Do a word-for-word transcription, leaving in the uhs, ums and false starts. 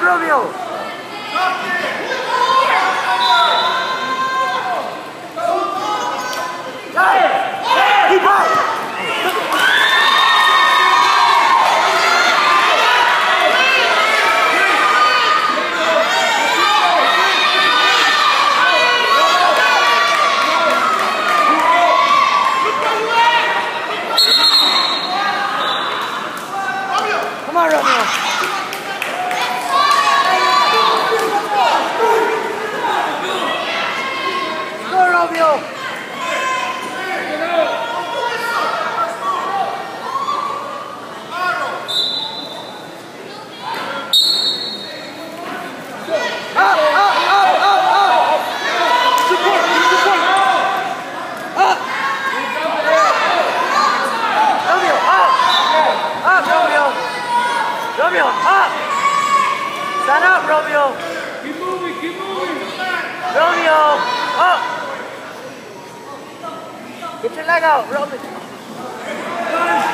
Romeo! Keep up! Come on, Romeo! Go, Romeo! Up, up, up, up, up! Support, support! Up! Romeo, up! Up, Romeo! Romeo, up! Stand up, Romeo! Keep moving, keep moving! Romeo, up! Get your leg out, Romeo!